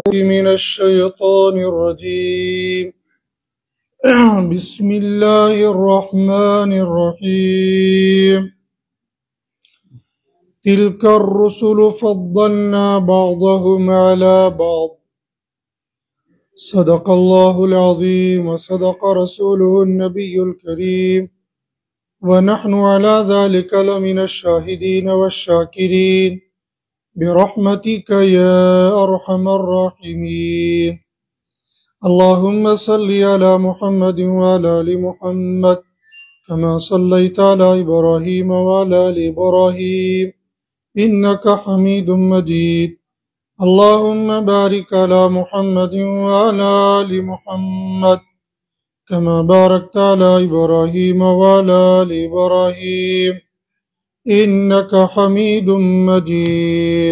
من الشيطان الرجيم. بسم الله الرحمن الرحيم. تلك الرسل فضلنا بعضهم على بعض. صدق الله العظيم وصدق رسوله النبي الكريم ونحن على ذلك لمن الشاهدين والشاكرين برحمتك يا أرحم الراحمين. اللهم صل على محمد وعلى آل محمد كما صليت على إبراهيم وعلى آل إبراهيم إنك حميد مجيد. اللهم بارك على محمد وعلى آل محمد كما باركت على إبراهيم وعلى آل إبراهيم إنك حميد مجيد.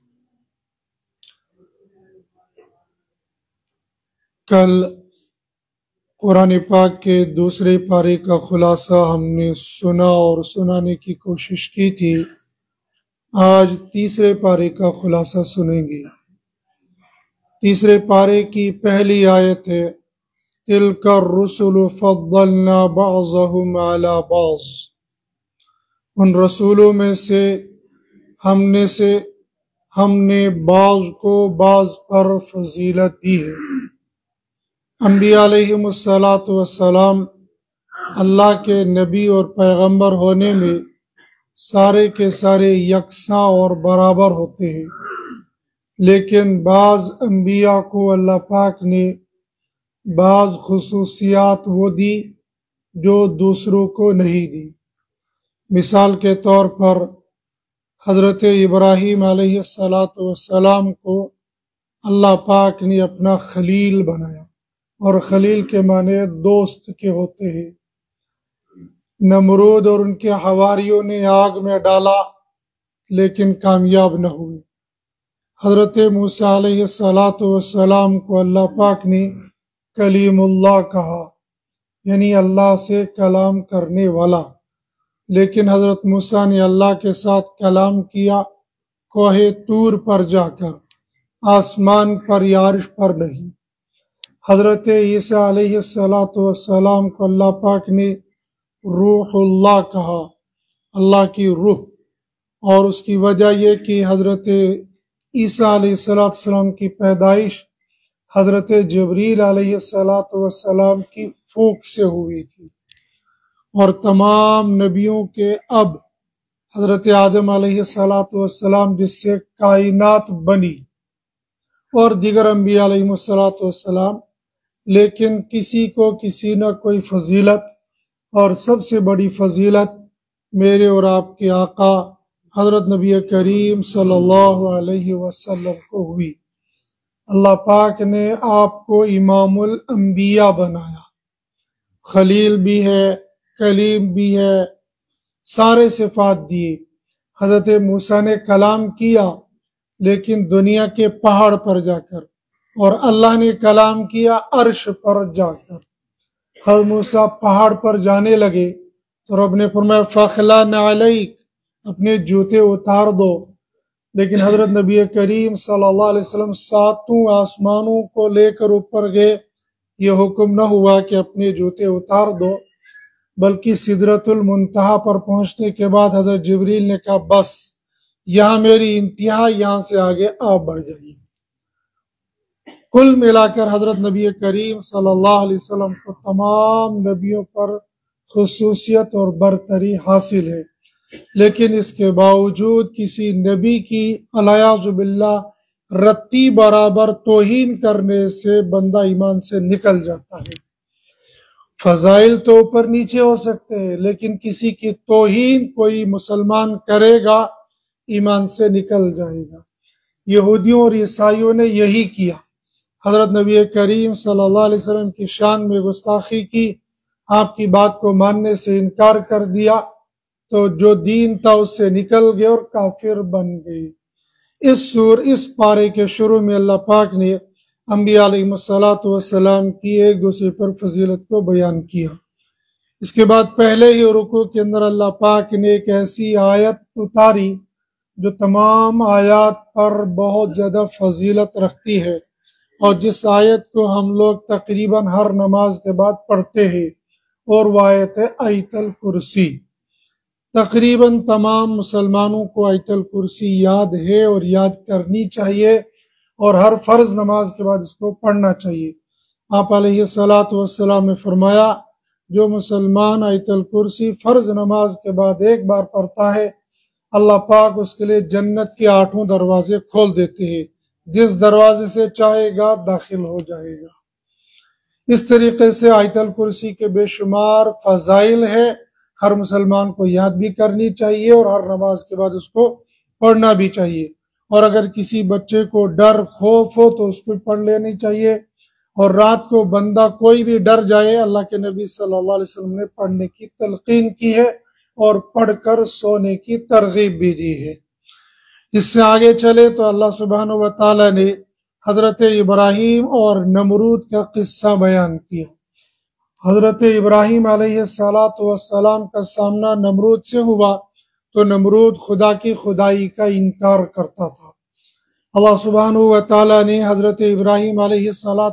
کل قرآن پاک کے دوسرے پارے کا خلاصہ ہم نے سنا اور سنانے کی کوشش کی تھی. آج تیسرے پارے کا خلاصہ سنیں گے. تیسرے پارے کی پہلی آیت ہے تِلْكَ الرُّسُلُ فَضَّلْنَا بَعْضَهُمْ عَلَى بَعْضٍ. ان رسولوں میں سے ہم نے بعض کو بعض پر فضیلت دی ہے. انبیاء علیہم السلام اللہ کے نبی اور پیغمبر ہونے میں سارے کے سارے یکساں اور برابر ہوتے ہیں، لیکن بعض انبیاء کو اللہ پاک نے بعض خصوصیات وہ دی جو دوسروں کو نہیں دی. مثال کے طور پر حضرت ابراہیم علیہ السلام کو اللہ پاک نے اپنا خلیل بنایا، اور خلیل کے معنی دوست کے ہوتے ہیں. نمرود اور ان کے حواریوں نے آگ میں ڈالا لیکن کامیاب نہ ہوئے. حضرت موسیٰ علیہ السلام کو اللہ پاک نے کلیم اللہ کہا، یعنی اللہ سے کلام کرنے والا، لیکن حضرت موسیٰ نے اللہ کے ساتھ کلام کیا کوہ طور پر جا کر، آسمان پر یا عرش پر نہیں. حضرت عیسیٰ علیہ السلام کو اللہ پاک نے روح اللہ کہا، اللہ کی روح، اور اس کی وجہ یہ کہ حضرت عیسیٰ علیہ السلام کی پیدائش حضرت جبریل علیہ السلام کی پھونک سے ہوئی تھی، اور تمام نبیوں کے اب حضرت آدم علیہ السلام جس سے کائنات بنی، اور دیگر انبیاء علیہ السلام، لیکن کسی کو کسی نہ کوئی فضیلت، اور سب سے بڑی فضیلت میرے اور آپ کے آقا حضرت نبی کریم صلی اللہ علیہ وسلم کو ہوئی. اللہ پاک نے آپ کو امام الانبیاء بنایا، خلیل بھی ہے، کلیم بھی ہے، سارے صفات دیے. حضرت موسیٰ نے کلام کیا لیکن دنیا کے پہاڑ پر جا کر، اور اللہ نے کلام کیا عرش پر جا کر. حضرت موسیٰ پہاڑ پر جانے لگے تو رب نے فرمایا فَخْلَعْ نَعْلَيْكَ، اپنے جوتے اتار دو. لیکن حضرت نبی کریم صلی اللہ علیہ وسلم ساتوں آسمانوں کو لے کر اوپر گئے، یہ حکم نہ ہوا کہ اپنے جوتے اتار دو، بلکہ سدرۃ المنتہا پر پہنچنے کے بعد حضرت جبریل نے کہا بس یہاں میری انتہا، یہاں سے آگے آپ بڑھ جائیے. کل ملا کر حضرت نبی کریم صلی اللہ علیہ وسلم کو تمام نبیوں پر خصوصیت اور برتری حاصل ہے، لیکن اس کے باوجود کسی نبی کی الیاذ باللہ رتی برابر توہین کرنے سے بندہ ایمان سے نکل جاتا ہے. فضائل تو اوپر نیچے ہو سکتے ہیں، لیکن کسی کی توہین کوئی مسلمان کرے گا ایمان سے نکل جائے گا. یہودیوں اور عیسائیوں نے یہی کیا. حضرت نبی کریم صلی اللہ علیہ وسلم کی شان میں گستاخی کی، آپ کی بات کو ماننے سے انکار کر دیا، تو جو دین تھا اس سے نکل گئے اور کافر بن گئے. اس پارے کے شروع میں اللہ پاک نے انبیاء علیہ السلام کی ایک دوسرے پر فضیلت کو بیان کیا. اس کے بعد پہلے ہی رکوع کے اندر اللہ پاک نے ایک ایسی آیت اتاری جو تمام آیات پر بہت زیادہ فضیلت رکھتی ہے، اور جس آیت کو ہم لوگ تقریباً ہر نماز کے بعد پڑھتے ہیں، اور وہ آیت ہے آیت الکرسی۔ تقریباً تمام مسلمانوں کو آیت الکرسی یاد ہے اور یاد کرنی چاہیے، اور ہر فرض نماز کے بعد اس کو پڑھنا چاہیے۔ آپ علیہ الصلاۃ والسلام نے فرمایا، جو مسلمان آیت الکرسی فرض نماز کے بعد ایک بار پڑھتا ہے، اللہ پاک اس کے لیے جنت کے 8 دروازے کھول دیتے ہیں، جس دروازے سے چاہے گا داخل ہو جائے گا۔ اس طریقے سے آیت الکرسی کے بے شمار فضائل ہے، ہر مسلمان کو یاد بھی کرنی چاہیے اور ہر نماز کے بعد اس کو پڑھنا بھی چاہیے۔ اور اگر کسی بچے کو ڈر خوف ہو تو اس کو پڑھ لینی چاہیے، اور رات کو بندہ کوئی بھی ڈر جائے، اللہ کے نبی صلی اللہ علیہ وسلم نے پڑھنے کی تلقین کی ہے اور پڑھ کر سونے کی ترغیب بھی دی ہے۔ اس سے آگے چلے تو اللہ سبحانہ و تعالی نے حضرت ابراہیم اور نمرود کا قصہ بیان کیا۔ حضرت ابراہیم علیہ السلام کا سامنا نمرود سے ہوا تو نمرود خدا کی خدائی کا انکار کرتا تھا۔ اللہ سبحانہ و تعالی نے حضرت ابراہیم علیہ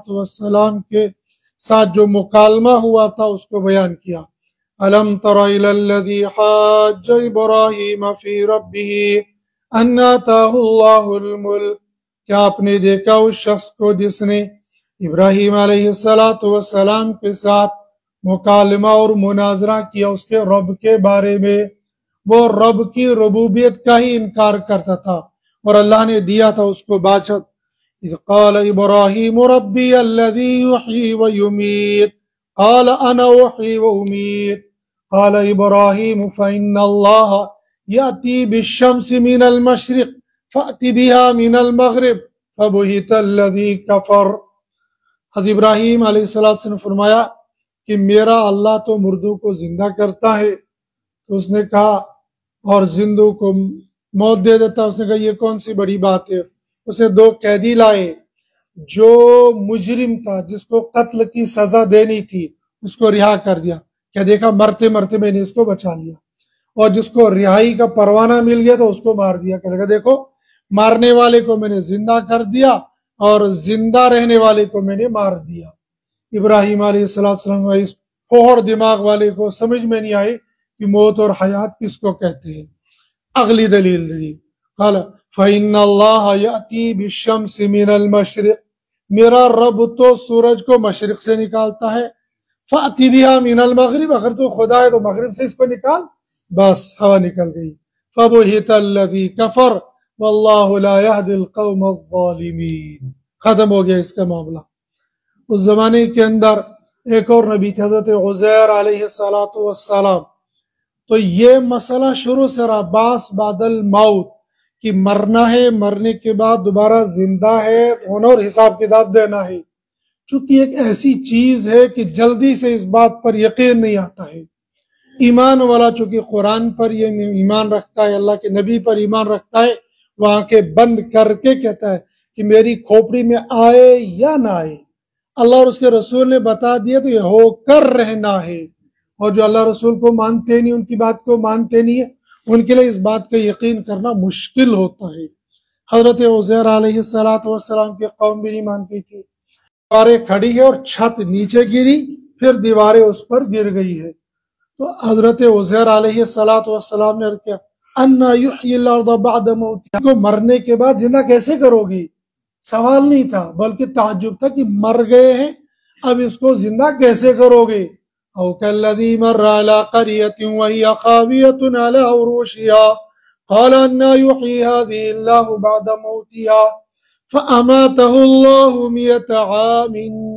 السلام کے ساتھ جو مکالمہ ہوا تھا اس کو بیان کیا۔ أَلَمْ تَرَ إِلَى الَّذِي حَاجَّ إِبْرَاهِيمَ فِي رَبِّهِ أَنْ آتَاهُ اللَّهُ الْمُلْكَ، کیا آپ نے دیکھا اس شخص کو جس نے ابراہیم علیہ السلام کے ساتھ مکالمہ اور مناظرہ کیا اس کے رب کے بارے میں؟ وہ رب کی ربوبیت کا ہی انکار کرتا تھا، اور اللہ نے دیا تھا اس کو بادشاہ۔ اذ قال ابراہیم ربی الذی یحیی ویمیت قال انا احیی وامیت قال ابراہیم فإن اللہ یأتی بالشمس من المشرق فأت بها من المغرب فبہت الذی کفر۔ حضرت ابراہیم علیہ السلام نے فرمایا کہ میرا اللہ تو مردوں کو زندہ کرتا ہے، تو اس نے کہا، اور زندوں کو موت دے دیتا۔ اس نے کہا یہ کون سی بڑی بات ہے؟ اسے 2 قیدی لائے، جو مجرم تھا جس کو قتل کی سزا دینی تھی اس کو رہا کر دیا۔ کیا دیکھا، مرتے مرتے میں نے اس کو بچا لیا، اور جس کو رہائی کا پروانہ مل گیا تو اس کو مار دیا۔ کہ دیکھو، مارنے والے کو میں نے زندہ کر دیا اور زندہ رہنے والے کو میں نے مار دیا۔ ابراہیم علیہ السلام اس پھوڑ دماغ والے کو سمجھ میں نہیں آئی کہ موت اور حیات کس کو کہتے ہیں۔ اگلی دلیل دی، قال فإن اللہ یأتی بالشمس من المشرق، میرا رب تو سورج کو مشرق سے نکالتا ہے، فأت بها من المغرب، اگر تو خدا ہے تو مغرب سے اس کو نکال، بس ہوا نکل گئی۔ فبہت الذی کفر واللہ لا یہدی القوم الظالمین، ختم ہو گیا اس کا معاملہ۔ اس زمانے کے اندر ایک اور نبی تھے، حضرت عزیر علیہ السلام۔ تو یہ مسئلہ شروع سے رہا، باس بعد الموت، کہ مرنا ہے، مرنے کے بعد دوبارہ زندہ ہے ہونا اور حساب کتاب دینا ہے۔ چونکہ ایک ایسی چیز ہے کہ جلدی سے اس بات پر یقین نہیں آتا ہے۔ ایمان والا چونکہ قرآن پر یہ ایمان رکھتا ہے، اللہ کے نبی پر ایمان رکھتا ہے، وہ آنکھیں بند کر کے کہتا ہے کہ میری کھوپڑی میں آئے یا نہ آئے، اللہ اور اس کے رسول نے بتا دیا تو یہ ہو کر رہنا ہے۔ اور جو اللہ رسول کو مانتے نہیں، ان کی بات کو مانتے نہیں ہے، ان کے لیے اس بات کا یقین کرنا مشکل ہوتا ہے۔ حضرت عزیر علیہ السلام کی قوم بھی نہیں مانتی تھی۔ دیواریں کھڑی ہے اور چھت نیچے گری، پھر دیواریں اس پر گر گئی ہے۔ تو حضرت عزیر علیہ السلام نے عرض کیا، اَنَّا یحیی الْأَرْضَ بَعْدَ مَوْتِهَا، کو مرنے کے بعد زندہ کیسے کرو گی؟ سوال نہیں تھا بلکہ تعجب تھا کہ مر گئے ہیں، اب اس کو زندہ کیسے کرو گے؟ او کالذی مر علی قریۃ وہی خاویۃ علی عروشها قال انا یحیی هذه اللہ بعد موتها فاماته اللہ 100 عام،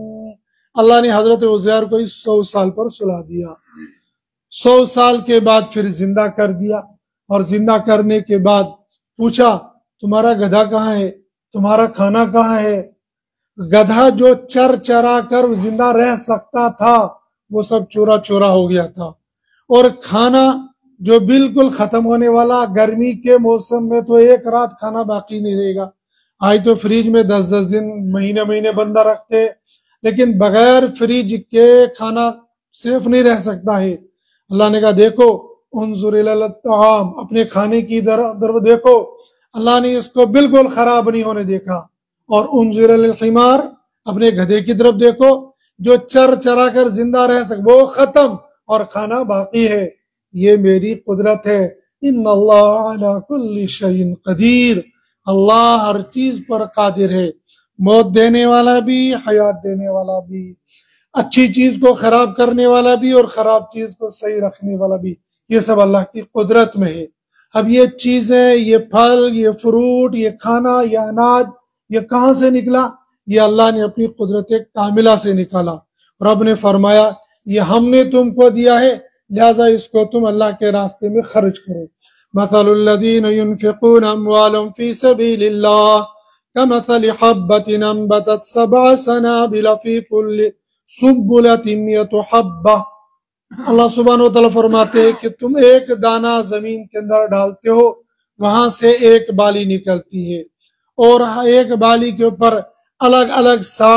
اللہ نے حضرت عزیر کو 100 سال پر سلا دیا، 100 سال کے بعد پھر زندہ کر دیا، اور زندہ کرنے کے بعد پوچھا تمہارا گدھا کہاں ہے، تمہارا کھانا کہاں ہے؟ گدھا جو چر چرا کر زندہ رہ سکتا تھا وہ سب چورا چورا ہو گیا تھا، اور کھانا جو بالکل ختم ہونے والا، گرمی کے موسم میں تو 1 رات کھانا باقی نہیں رہے گا، آج تو فریج میں 10 دن مہینے بندہ رکھتے، لیکن بغیر فریج کے کھانا سیف نہیں رہ سکتا ہے۔ اللہ نے کہا دیکھو انظر الی الطعام، اپنے کھانے کی طرف دیکھو، اللہ نے اس کو بالکل خراب نہیں ہونے دیکھا۔ اور انظر الی الحمار، اپنے گدھے کی طرف دیکھو جو چر چرا کر زندہ رہ سکے، وہ ختم اور کھانا باقی ہے، یہ میری قدرت ہے۔ ان اللہ علی کل شیء قدیر، اللہ ہر چیز پر قادر ہے، موت دینے والا بھی، حیات دینے والا بھی، اچھی چیز کو خراب کرنے والا بھی اور خراب چیز کو صحیح رکھنے والا بھی، یہ سب اللہ کی قدرت میں ہے۔ اب یہ چیزیں، یہ پھل، یہ فروٹ، یہ کھانا، یہ اناج، یہ کہاں سے نکلا؟ یہ اللہ نے اپنی قدرت کاملہ سے نکالا۔ رب نے فرمایا یہ ہم نے تم کو دیا ہے، لہذا اس کو تم اللہ کے راستے میں خرچ کرو۔ مثل الذین ينفقون اموالهم فی سبیل اللہ کمثل حبۃ انبتت سبع سنابل فی کل سنبلۃ مئۃ حبۃ۔ اللہ سبحانہ وتعالیٰ فرماتے ہیں کہ تم ایک دانہ زمین کے اندر ڈالتے ہو، وہاں سے ایک بالی نکلتی ہے، اور ایک بالی کے اوپر الگ الگ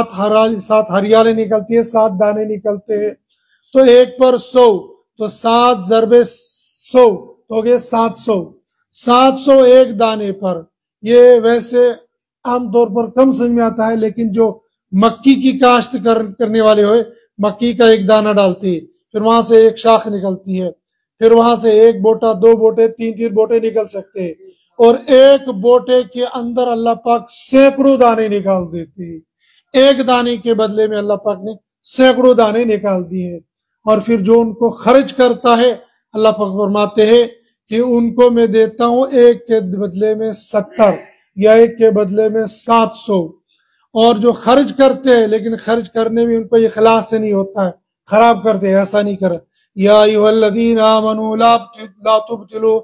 سات ہریالے نکلتی ہے، 7 دانے نکلتے ہیں، تو ایک پر 100، تو 7 ضرب 100 تو ہو گئے 700، 700 ایک دانے پر۔ یہ ویسے عام طور پر کم سمجھ میں آتا ہے، لیکن جو مکی کی کاشت کرنے والے ہوئے، مکی کا ایک دانہ ڈالتے ہیں، پھر وہاں سے ایک شاخ نکلتی ہے، پھر وہاں سے ایک بوٹا، 2 بوٹے، 3 بوٹے نکل سکتے ہیں، اور ایک بوٹے کے اندر اللہ پاک سینکڑوں دانے نکال دیتے ہیں۔ ایک دانے کے بدلے میں اللہ پاک نے سینکڑوں دانے نکال دیے ہیں، اور پھر جو ان کو خرچ کرتا ہے اللہ پاک فرماتے ہیں کہ ان کو میں دیتا ہوں ایک کے بدلے میں 70 یا ایک کے بدلے میں 700۔ اور جو خرچ کرتے ہیں لیکن خرچ کرنے میں ان کو اخلاص سے نہیں ہوتا ہے، خراب کرتے ہیں، ایسا نہیں کرے۔ یا ایھا الذین آمنوا لا تبطلوا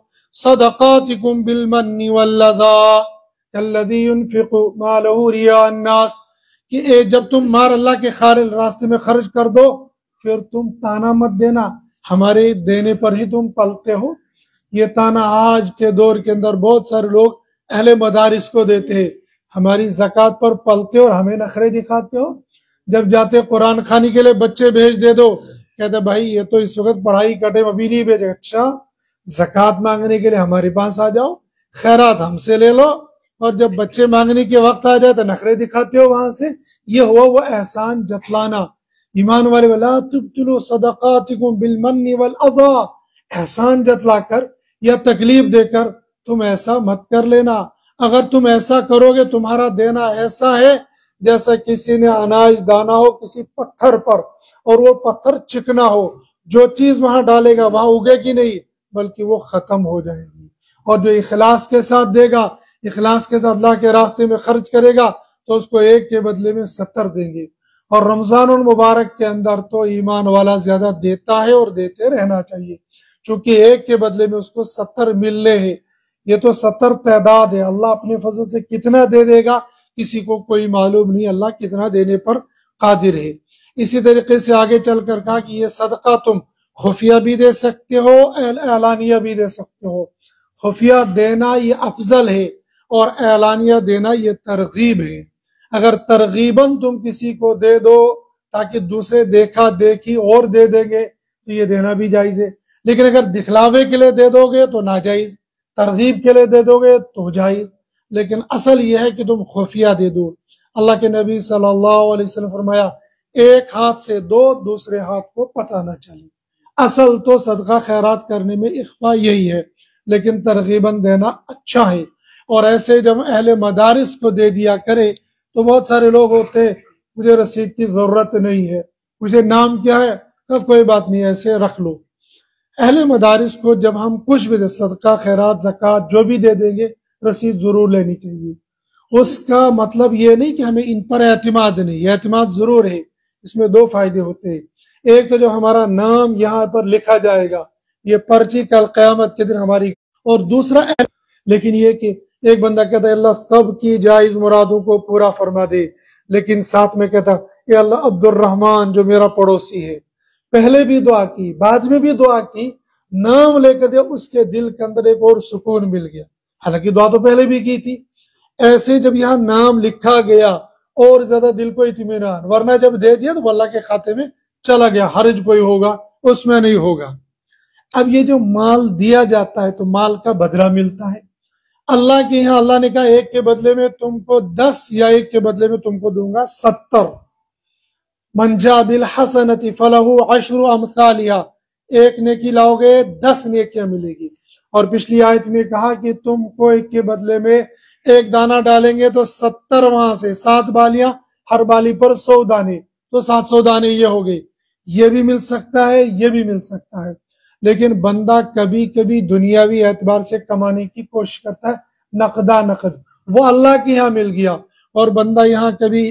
صدقاتکم بالمن والأذى کالذی ينفق مالہ رئاء الناس، کہ جب تم مار اللہ کے راستے میں خرچ کر دو، پھر تم تانا مت دینا، ہمارے دینے پر ہی تم پلتے ہو۔ یہ تانا آج کے دور کے اندر بہت سارے لوگ اہل مدارس کو دیتے ہیں، ہماری زکوٰۃ پر پلتے ہو اور ہمیں نخرے دکھاتے ہو۔ جب جاتے قرآن خوانی کے لیے بچے بھیج دے دو، کہتے بھائی یہ تو اس وقت پڑھائی کا ٹائم ابھی نہیں بھیجے، اچھا زکوٰۃ مانگنے کے لیے ہمارے پاس آ جاؤ، خیرات ہم سے لے لو، اور جب بچے مانگنے کے وقت آ جائے تو نخرے دکھاتے ہو وہاں سے۔ یہ ہوا وہ احسان جتلانا۔ ایمان والے ولا تبطلوا صدقاتکم بالمن والأذى، احسان جتلا کر یا تکلیف دے کر تم ایسا مت کر لینا۔ اگر تم ایسا کرو گے تمہارا دینا ایسا ہے جیسا کسی نے اناج دانا ہو کسی پتھر پر، اور وہ پتھر چکنا ہو، جو چیز وہاں ڈالے گا وہاں اگے گی نہیں بلکہ وہ ختم ہو جائے گی۔ اور جو اخلاص کے ساتھ دے گا، اخلاص کے ساتھ اللہ کے راستے میں خرچ کرے گا، تو اس کو ایک کے بدلے میں 70 دیں گے۔ اور رمضان المبارک کے اندر تو ایمان والا زیادہ دیتا ہے اور دیتے رہنا چاہیے، چونکہ ایک کے بدلے میں اس کو 70 ملنے ہیں۔ یہ تو 70 تعداد ہے، اللہ اپنے فضل سے کتنا دے دے گا کسی کو کوئی معلوم نہیں، اللہ کتنا دینے پر قادر ہے۔ اسی طریقے سے آگے چل کر کہا کہ یہ صدقہ تم خفیہ بھی دے سکتے ہو، اعلانیہ بھی دے سکتے ہو۔ خفیہ دینا یہ افضل ہے، اور اعلانیہ دینا یہ ترغیب ہے۔ اگر ترغیباً تم کسی کو دے دو تاکہ دوسرے دیکھا دیکھی اور دے دیں گے تو یہ دینا بھی جائز ہے، لیکن اگر دکھلاوے کے لیے دے دو گے تو ناجائز، ترغیب کے لیے دے دو گے تو جائز، لیکن اصل یہ ہے کہ تم خفیہ دے دو۔ اللہ کے نبی صلی اللہ علیہ وسلم فرمایا ایک ہاتھ سے دو، دوسرے ہاتھ کو پتہ نہ چلے۔ اصل تو صدقہ خیرات کرنے میں اخفا یہی ہے، لیکن ترغیباً دینا اچھا ہے۔ اور ایسے جب اہل مدارس کو دے دیا کرے تو بہت سارے لوگ ہوتے مجھے رسید کی ضرورت نہیں ہے، مجھے نام کیا ہے، کہ کوئی بات نہیں ایسے رکھ لو۔ اہل مدارس کو جب ہم کچھ بھی دے، صدقہ خیرات زکوٰۃ جو بھی دے دیں گے، رسید ضرور لینی چاہیے۔ اس کا مطلب یہ نہیں کہ ہمیں ان پر اعتماد نہیں، اعتماد ضرور ہے۔ اس میں 2 فائدے ہوتے ہیں، ایک تو جو ہمارا نام یہاں پر لکھا جائے گا، یہ پرچی کل قیامت کے دن ہماری، اور دوسرا لیکن یہ کہ ایک بندہ کہتا ہے اللہ سب کی جائز مرادوں کو پورا فرما دے، لیکن ساتھ میں کہتا اے اللہ عبد الرحمن جو میرا پڑوسی ہے، پہلے بھی دعا کی بعد میں بھی دعا کی، نام لے کر دے، اس کے دل کے اندر ایک اور سکون مل گیا، حالانکہ دعا تو پہلے بھی کی تھی۔ ایسے جب یہاں نام لکھا گیا اور زیادہ دل کو اطمینان، ورنہ جب دے دیا تو اللہ کے کھاتے میں چلا گیا، حرج کوئی ہوگا اس میں نہیں ہوگا۔ اب یہ جو مال دیا جاتا ہے تو مال کا بدلہ ملتا ہے۔ اللہ کے یہاں اللہ نے کہا ایک کے بدلے میں تم کو 10 یا ایک کے بدلے میں تم کو دوں گا 70. من جاء بالحسنۃ فلہ عشر امثالھا، ایک نیکی لاؤ گے 10 نیکیاں ملے گی. اور پچھلی آیت میں کہا کہ تم کو ایک کے بدلے میں ایک دانہ ڈالیں گے تو 70 وہاں سے 7 بالیاں، ہر بالی پر 100 دانے، تو 700 دانے یہ ہو گئے. یہ بھی مل سکتا ہے، یہ بھی مل سکتا ہے. لیکن بندہ کبھی کبھی دنیاوی اعتبار سے کمانے کی کوشش کرتا ہے، نقدہ نقد، وہ اللہ کے یہاں مل گیا. اور بندہ یہاں کبھی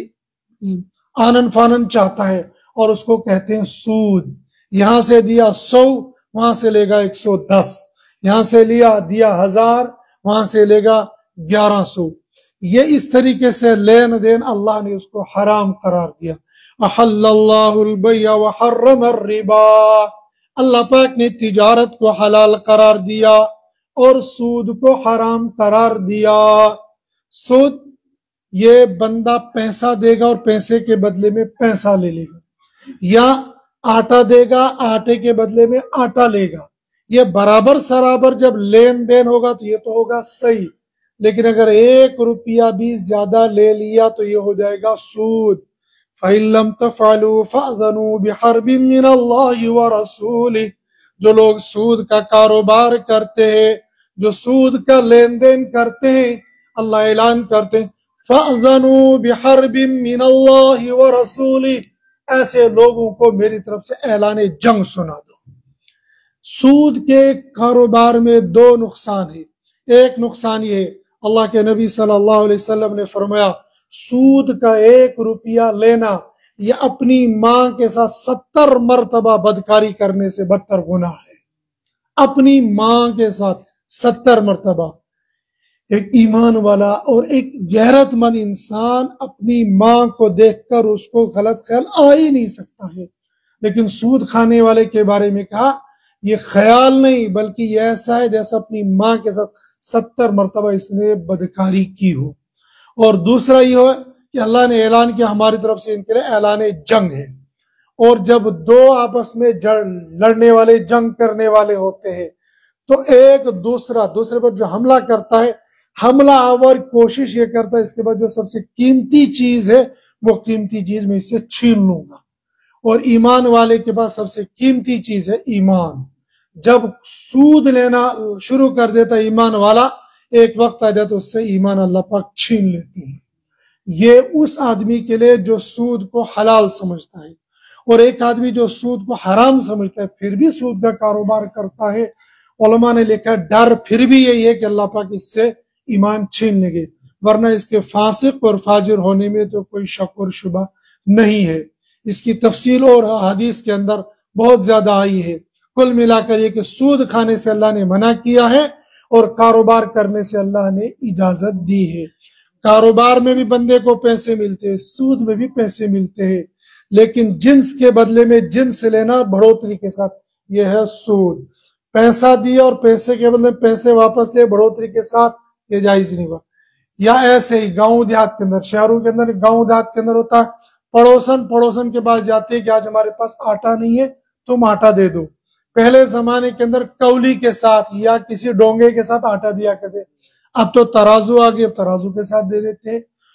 آنن فانن چاہتا ہے، اور اس کو کہتے ہیں سود. یہاں سے دیا 100، وہاں سے لے گا 110، یہاں سے دیا 1000، وہاں سے لے گا 1100. یہ اس طریقے سے لین دین اللہ نے اس کو حرام قرار دیا. احل اللہ البیع وحرم الربا، اللہ پاک نے تجارت کو حلال قرار دیا اور سود کو حرام قرار دیا. سود یہ بندہ پیسہ دے گا اور پیسے کے بدلے میں پیسہ لے لے گا، یا آٹا دے گا، آٹے کے بدلے میں آٹا لے گا. یہ برابر سرابر جب لین دین ہوگا تو یہ تو ہوگا صحیح. لیکن اگر 1 روپیہ بھی زیادہ لے لیا تو یہ ہو جائے گا سود. فَإِن لَمْ تَفْعَلُوا فَأْذَنُوا بِحَرْبٍ مِّنَ اللَّهِ وَرَسُولِهِ، جو لوگ سود کا کاروبار کرتے ہیں، جو سود کا لین دین کرتے ہیں، اللہ اعلان کرتے ہیں فَأْذَنُوا بِحَرْبٍ مِّنَ اللَّهِ وَرَسُولِهِ، ایسے لوگوں کو میری طرف سے اعلان جنگ سنا دو. سود کے کاروبار میں 2 نقصان ہیں. ایک نقصان یہ ہے، اللہ کے نبی صلی اللہ علیہ وسلم نے فرمایا سود کا 1 روپیہ لینا یہ اپنی ماں کے ساتھ 70 مرتبہ بدکاری کرنے سے بدتر گناہ ہے. اپنی ماں کے ساتھ 70 مرتبہ. ایک ایمان والا اور ایک غیرت مند انسان اپنی ماں کو دیکھ کر اس کو غلط خیال آ ہی نہیں سکتا ہے. لیکن سود کھانے والے کے بارے میں کہا یہ خیال نہیں بلکہ یہ ایسا ہے جیسا اپنی ماں کے ساتھ 70 مرتبہ اس نے بدکاری کی ہو. اور دوسرا یہ ہو کہ اللہ نے اعلان کیا ہماری طرف سے ان کے لیے اعلان جنگ ہے. اور جب 2 آپس میں لڑنے والے، جنگ کرنے والے ہوتے ہیں تو ایک دوسرے پر جو حملہ کرتا ہے، حملہ آور کوشش یہ کرتا ہے اس کے بعد جو سب سے قیمتی چیز ہے وہ قیمتی چیز میں اسے چھین لوں گا. اور ایمان والے کے پاس سب سے قیمتی چیز ہے ایمان. جب سود لینا شروع کر دیتا ہے ایمان والا، ایک وقت آ جاتا اس سے ایمان اللہ پاک چھین لیتے ہیں. یہ اس آدمی کے لیے جو سود کو حلال سمجھتا ہے، اور ایک آدمی جو سود کو حرام سمجھتا ہے پھر بھی سود کا کاروبار کرتا ہے. علماء نے لکھا ڈر پھر بھی یہی ہے کہ اللہ پاک اس سے ایمان چھین لیں گے، ورنہ اس کے فاسق اور فاجر ہونے میں تو کوئی شک اور شبہ نہیں ہے. اس کی تفصیل اور حدیث کے اندر بہت زیادہ آئی ہے. کل ملا کر یہ کہ سود کھانے سے اللہ نے منع کیا ہے اور کاروبار کرنے سے اللہ نے اجازت دی ہے. کاروبار میں بھی بندے کو پیسے ملتے ہیں، سود میں بھی پیسے ملتے ہیں، لیکن جنس کے بدلے میں جنس لینا بڑھوتری کے ساتھ، یہ ہے سود. پیسہ دیا اور پیسے کے بدلے پیسے واپس لے بڑھوتری کے ساتھ، یہ جائز نہیں ہوا. یا ایسے ہی گاؤں دیہات کے اندر، شہروں کے اندر، گاؤں دیہات کے اندر ہوتا ہے پڑوسن کے پاس جاتے ہیں کہ آج ہمارے پاس آٹا نہیں ہے تم آٹا دے دو. پہلے زمانے کے اندر کولی کے ساتھ یا کسی ڈونگے کے ساتھ آٹا دیا کرتے، اب تو ترازو آ گئے، اب ترازو کے ساتھ دے دیتے.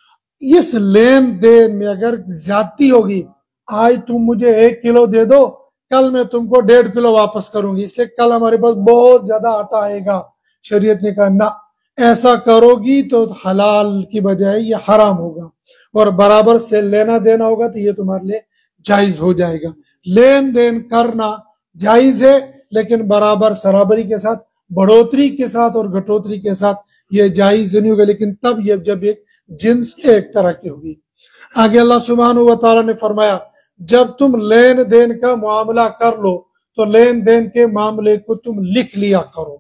اس لین دین میں اگر زیادتی ہوگی، آج تم مجھے 1 کلو دے دو، کل میں تم کو 1.5 کلو واپس کروں گی، اس لیے کل ہمارے پاس بہت زیادہ آٹا آئے گا. شریعت نے کہا نہ، ایسا کرو گی تو حلال کی بجائے یہ حرام ہوگا، اور برابر سے لینا دینا ہوگا تو یہ تمہارے لیے جائز ہو جائے گا. لین دین کرنا جائز ہے لیکن برابر سرابری کے ساتھ، بڑھوتری کے ساتھ اور گھٹوتری کے ساتھ یہ جائز نہیں ہوگا، لیکن تب یہ جب ایک جنس ایک طرح کی ہوگی. آگے اللہ سبحانہ و تعالیٰ نے فرمایا جب تم لین دین کا معاملہ کر لو تو لین دین کے معاملے کو تم لکھ لیا کرو.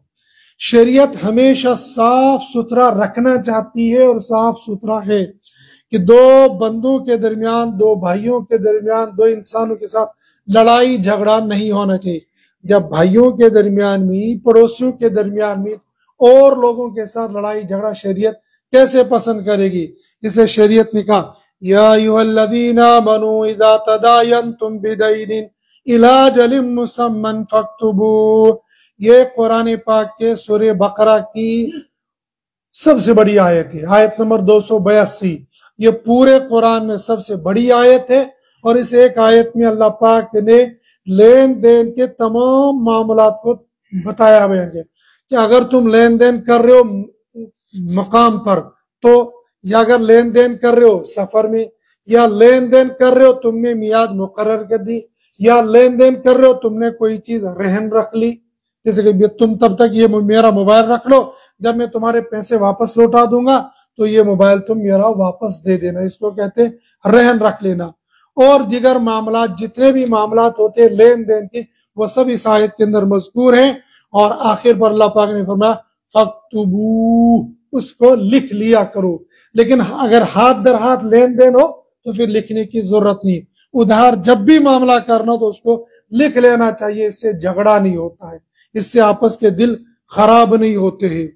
شریعت ہمیشہ صاف ستھرا رکھنا چاہتی ہے، اور صاف ستھرا ہے کہ 2 بندوں کے درمیان، 2 بھائیوں کے درمیان، 2 انسانوں کے ساتھ لڑائی جھگڑا نہیں ہونا چاہیے. جب بھائیوں کے درمیان میں، پڑوسیوں کے درمیان میں، اور لوگوں کے ساتھ لڑائی جھگڑا شریعت کیسے پسند کرے گی؟ اس لیے شریعت نے کہا یا ایھا الذین آمنوا اذا تداینتم بدین الی اجل مسمى فاکتبوہ. یہ قرآن پاک کے سورہ بقرہ کی سب سے بڑی آیت ہے، آیت نمبر 282 یہ پورے قرآن میں سب سے بڑی آیت ہے، اور اس ایک آیت میں اللہ پاک نے لین دین کے تمام معاملات کو بتایا ہوا ہے کہ اگر تم لین دین کر رہے ہو مقام پر تو، یا اگر لین دین کر رہے ہو سفر میں، یا لین دین کر رہے ہو تم نے میعاد مقرر کر دی، یا لین دین کر رہے ہو تم نے کوئی چیز رہن رکھ لی، جیسے کہ تم تب تک یہ میرا موبائل رکھ لو، جب میں تمہارے پیسے واپس لوٹا دوں گا تو یہ موبائل تم میرا واپس دے دینا، اس کو کہتے ہیں رہن رکھ لینا۔ اور دیگر معاملات، جتنے بھی معاملات ہوتے ہیں لین دین کے، وہ سب اس آیت کے اندر مذکور ہیں، اور آخر پر اللہ پاک نے فرمایا فَاكْتُبُوهُ، اس کو لکھ لیا کرو۔ لیکن اگر ہاتھ در ہاتھ لین دین ہو تو پھر لکھنے کی ضرورت نہیں، ادھار جب بھی معاملہ کرنا تو اس کو لکھ لینا چاہیے، اس سے جھگڑا نہیں ہوتا ہے، اس سے آپس کے دل خراب نہیں ہوتے ہیں۔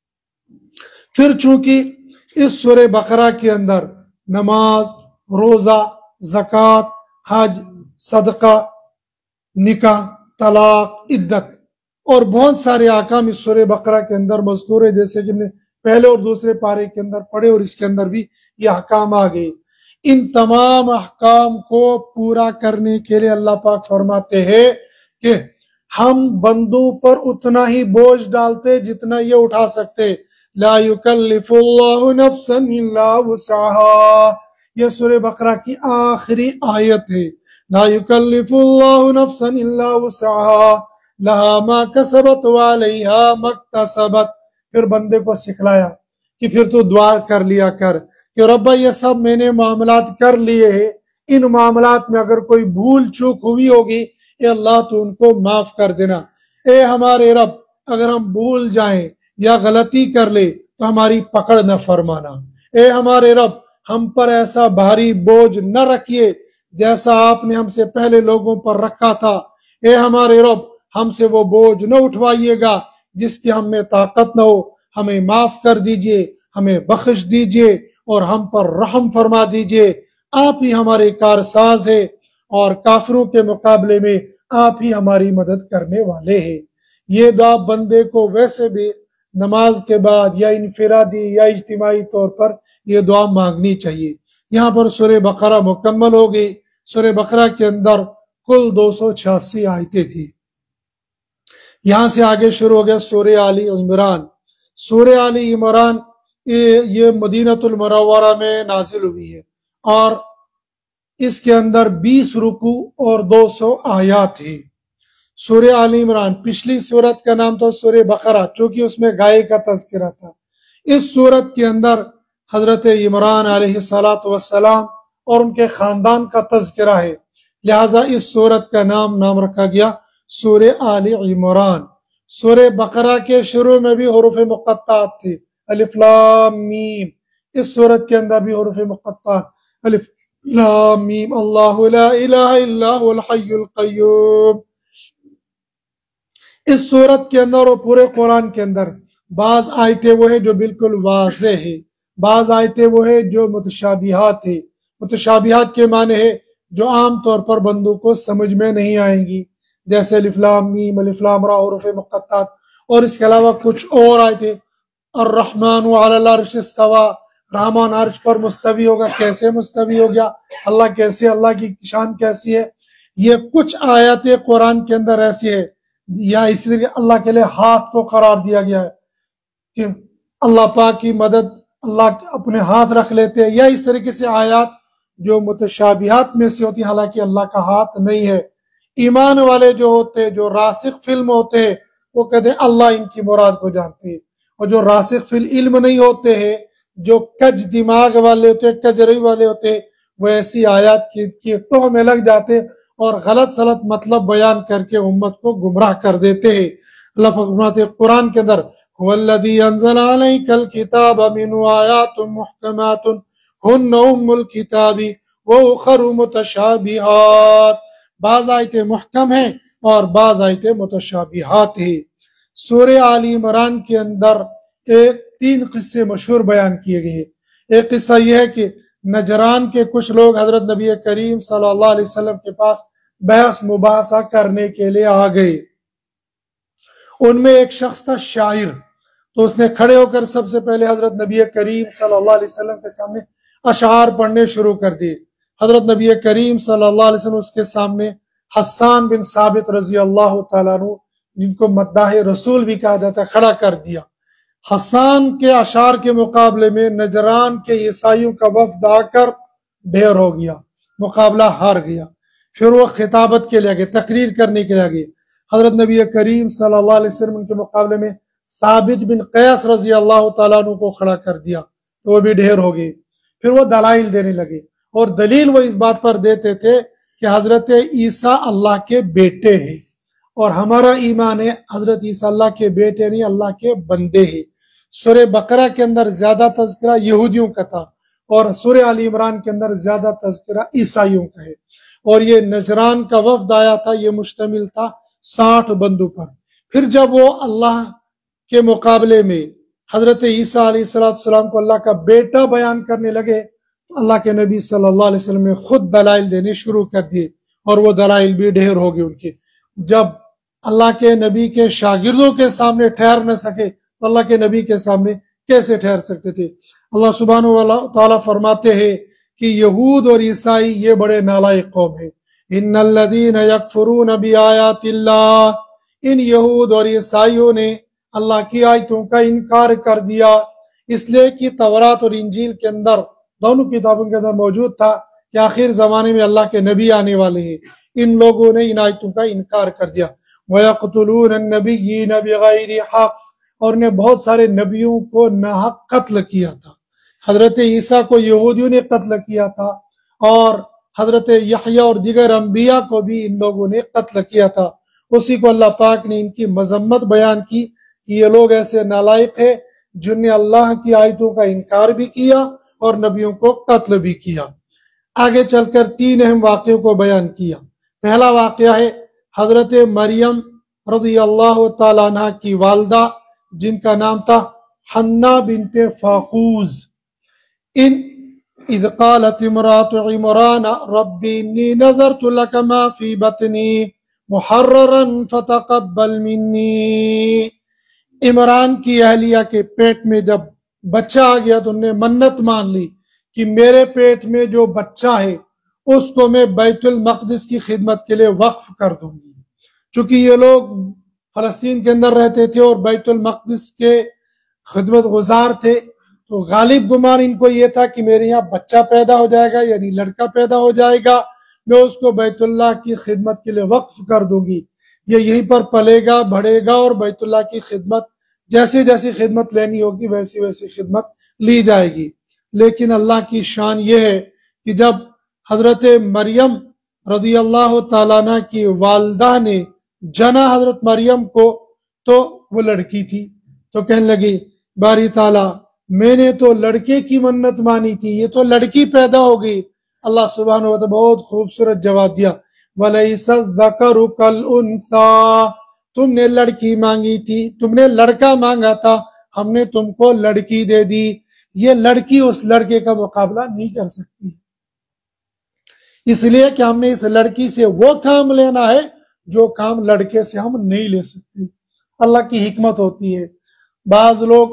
پھر چونکہ اس سورہ بقرہ کے اندر نماز، روزہ، زکوٰۃ، حج، صدقہ، نکاح، طلاق، عدت اور بہت سارے احکام اس سورہ بقرہ کے اندر مذکور ہے، جیسے کہ میں پہلے اور دوسرے پارے کے اندر پڑھے، اور اس کے اندر بھی یہ احکام آ گئے۔ ان تمام احکام کو پورا کرنے کے لیے اللہ پاک فرماتے ہیں کہ ہم بندوں پر اتنا ہی بوجھ ڈالتے جتنا یہ اٹھا سکتے، لا یکلف اللہ نفسا الا وسعها، یہ سورہ بقرہ کی آخری آیت ہے، لا یکلف اللہ نفسا الا وسعها لها ما کسبت وعلیہا ما اکتسبت۔ پھر بندے کو سکھلایا کہ پھر تو دعا کر لیا کر کہ رب یہ سب میں نے معاملات کر لیے ہیں، ان معاملات میں اگر کوئی بھول چوک ہوئی ہوگی اے اللہ تو ان کو معاف کر دینا، اے ہمارے رب اگر ہم بھول جائیں یا غلطی کر لے تو ہماری پکڑ نہ فرمانا، اے ہمارے رب ہم پر ایسا بھاری بوجھ نہ رکھیے جیسا آپ نے ہم سے پہلے لوگوں پر رکھا تھا، اے ہمارے رب ہم سے وہ بوجھ نہ اٹھوائیے گا جس کی ہم میں طاقت نہ ہو، ہمیں معاف کر دیجئے، ہمیں بخش دیجئے اور ہم پر رحم فرما دیجئے، آپ ہی ہمارے کارساز ہیں اور کافروں کے مقابلے میں آپ ہی ہماری مدد کرنے والے ہیں۔ یہ دعا بندے کو ویسے بھی نماز کے بعد یا انفرادی یا اجتماعی طور پر یہ دعا مانگنی چاہیے۔ یہاں پر سورہ بقرہ مکمل ہو گئی۔ سورہ بقرہ کے اندر کل 286 آیتیں تھی۔ یہاں سے آگے شروع ہو گیا سورہ آل عمران۔ سورہ آل عمران یہ مدینۃ المنورہ میں نازل ہوئی ہے، اور اس کے اندر 20 رکوع اور 200 آیات ہیں۔ سورہ آل عمران پچھلی سورت کا نام تھا سورہ بقرہ، چونکہ اس میں گائے کا تذکرہ تھا۔ اس سورت کے اندر حضرت عمران علیہ السلام اور ان کے خاندان کا تذکرہ ہے، لہٰذا اس سورت کا نام رکھا گیا سورہ آل عمران۔ سورہ بقرہ کے شروع میں بھی حروف مقطعات تھے، الف لام میم۔ اس سورت کے اندر بھی حروف مقطعات، الف لام میم، اللہ لا الہ الا هو الحی القیوم۔ اس سورت کے اندر اور پورے قرآن کے اندر بعض آیتیں وہ ہیں جو بالکل واضح ہے، بعض آیتیں وہ ہیں جو متشابہات ہیں۔ متشابہات کے معنی ہے جو عام طور پر بندوں کو سمجھ میں نہیں آئیں گی، جیسے الف لام میم، الف لام را، حروف مقطعات، اور اس کے علاوہ کچھ اور آیتیں، الرحمن علی العرش استوی، رحمان عرش پر مستوی ہوگا، کیسے مستوی ہو گیا، اللہ کیسے، اللہ کی شان کیسی ہے۔ یہ کچھ آیاتیں قرآن کے اندر ایسی ہے، یا اس لیے اللہ کے لیے ہاتھ کو قرار دیا گیا ہے کہ اللہ پاک کی مدد اللہ اپنے ہاتھ رکھ لیتے ہیں، یا اس طریقے سے آیات جو متشابہات میں سے ہوتی ہیں، حالانکہ اللہ کا ہاتھ نہیں ہے۔ ایمان والے جو ہوتے ہیں، جو راسخ فی العلم ہوتے ہیں، وہ کہتے ہیں اللہ ان کی مراد کو جانتے ہیں، اور جو راسخ فی العلم نہیں ہوتے ہیں، جو کج دماغ والے ہوتے ہیں، کج روی والے ہوتے ہیں، وہ ایسی آیات کی ٹوہ میں لگ جاتے اور غلط سلط مطلب بیان کر کے امت کو گمراہ کر دیتے ہیں۔ اللہ فرماتے ہیں قرآن کے اندر هو الذی انزل علیک الکتاب منہ آیات محکمات ہن ام الکتاب واخر متشابہات، بعض آیتیں محکم ہیں اور بعض آیتیں متشابہات ہیں۔ سورہ آل عمران کے اندر 3 قصے مشہور بیان کیے گئے ہیں۔ ایک قصہ یہ ہے کہ نجران کے کچھ لوگ حضرت نبی کریم صلی اللہ علیہ وسلم کے پاس بحث مباحثہ کرنے کے لیے آ گئے۔ ان میں ایک شخص تھا شاعر، تو اس نے کھڑے ہو کر سب سے پہلے حضرت نبی کریم صلی اللہ علیہ وسلم کے سامنے اشعار پڑھنے شروع کر دیے. حضرت نبی کریم صلی اللہ علیہ وسلم اس کے سامنے حسان بن ثابت رضی اللہ تعالیٰ عنہ, جن کو مداح رسول بھی کہا جاتا ہے, کھڑا کر دیا. حسان کے اشعار کے مقابلے میں نجران کے عیسائیوں کا وفد آ کر ڈھیر ہو گیا, مقابلہ ہار گیا. پھر وہ خطابت کے لیے گئے, تقریر کرنے کے لیے گئے. حضرت نبی کریم صلی اللہ علیہ وسلم ان کے مقابلے میں ثابت بن قیس رضی اللہ تعالیٰ عنہ کو کھڑا کر دیا, تو وہ بھی ڈھیر ہو گئے. پھر وہ دلائل دینے لگے, اور دلیل وہ اس بات پر دیتے تھے کہ حضرت عیسیٰ اللہ کے بیٹے ہیں, اور ہمارا ایمان ہے حضرت عیسیٰ اللہ کے بیٹے نہیں, اللہ کے بندے ہیں. سورہ بقرہ کے اندر زیادہ تذکرہ یہودیوں کا تھا, اور سورہ آل عمران کے اندر زیادہ تذکرہ عیسائیوں کا ہے. اور یہ نجران کا وفد آیا تھا, یہ مشتمل تھا 60 بندوں پر. پھر جب وہ اللہ کے مقابلے میں حضرت عیسیٰ علیہ السلام کو اللہ کا بیٹا بیان کرنے لگے, تو اللہ کے نبی صلی اللہ علیہ وسلم نے خود دلائل دینے شروع کر دیے, اور وہ دلائل بھی ڈھیر ہو گئے ان کے. جب اللہ کے نبی کے شاگردوں کے سامنے ٹھہر نہ سکے تو اللہ کے نبی کے سامنے کیسے ٹھہر سکتے تھے؟ اللہ سبحانہ و تعالیٰ فرماتے ہیں کہ یہود اور عیسائی یہ بڑے نالائق قوم ہیں. ان الذین یکفرون بآیات اللہ, ان یہود اور عیسائیوں نے اللہ کی آیتوں کا انکار کر دیا, اس لیے کہ تورات اور انجیل کے اندر, دونوں کتابوں کے اندر موجود تھا کہ آخر زمانے میں اللہ کے نبی آنے والے ہیں. ان لوگوں نے ان آیتوں کا انکار کر دیا. وَيَقْتُلُونَ النَّبِيِّينَ بِغَيْرِ حَقٍّ, اور نے بہت سارے نبیوں کو ناحق قتل کیا تھا. حضرت عیسیٰ کو یہودیوں نے قتل کیا تھا, اور حضرت یحییٰ اور دیگر انبیاء کو بھی ان لوگوں نے قتل کیا تھا. اسی کو اللہ پاک نے ان کی مذمت بیان کی کہ یہ لوگ ایسے نالائق ہیں جن نے اللہ کی آیتوں کا انکار بھی کیا اور نبیوں کو قتل بھی کیا. آگے چل کر 3 اہم واقعوں کو بیان کیا. پہلا واقعہ ہے حضرت مریم رضی اللہ تعالیٰ عنہ کی والدہ, جن کا نام تھا حنا بنت فاقوز. اذ قالت امرأة عمران رب انی نذرت لك ما في بطنی محررا فتقبل منی. عمران کی اہلیہ کے پیٹ میں جب بچہ آ گیا تو انہوں نے منت مان لی کہ میرے پیٹ میں جو بچہ ہے اس کو میں بیت المقدس کی خدمت کے لیے وقف کر دوں گی. چونکہ یہ لوگ فلسطین کے اندر رہتے تھے اور بیت المقدس کے خدمت گزار تھے, تو غالب گمان ان کو یہ تھا کہ میرے یہاں بچہ پیدا ہو جائے گا, یعنی لڑکا پیدا ہو جائے گا, میں اس کو بیت اللہ کی خدمت کے لیے وقف کر دوں گی. یہ یہیں پر پلے گا, بڑھے گا, اور بیت اللہ کی خدمت جیسی جیسی خدمت لینی ہوگی ویسی ویسی خدمت لی جائے گی. لیکن اللہ کی شان یہ ہے کہ جب حضرت مریم رضی اللہ تعالیٰ عنہ کی والدہ نے جنا حضرت مریم کو, تو وہ لڑکی تھی, تو کہنے لگی باری تعالیٰ میں نے تو لڑکے کی منت مانی تھی, یہ تو لڑکی پیدا ہو گئی. اللہ سبحانہ و تعالیٰ بہت خوبصورت جواب دیا, وَلَيْسَ الذَّكَرُ كَالْأُنثَىٰ, تم نے لڑکی مانگی تھی, تم نے لڑکا مانگا تھا, ہم نے تم کو لڑکی دے دی. یہ لڑکی اس لڑکے کا مقابلہ نہیں کر سکتی, اس لیے کہ ہم نے اس لڑکی سے وہ کام لینا ہے جو کام لڑکے سے ہم نہیں لے سکتے. اللہ کی حکمت ہوتی ہے, بعض لوگ